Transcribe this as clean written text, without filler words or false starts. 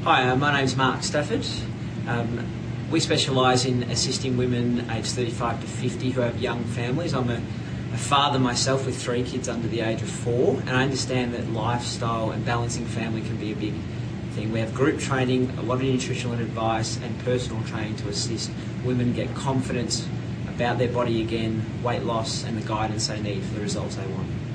Hi, my name's Mark Stafford. We specialise in assisting women aged 35 to 50 who have young families. I'm a father myself with 3 kids under the age of 4, and I understand that lifestyle and balancing family can be a big thing. We have group training, a lot of nutritional advice and personal training to assist women get confidence about their body again, weight loss and the guidance they need for the results they want.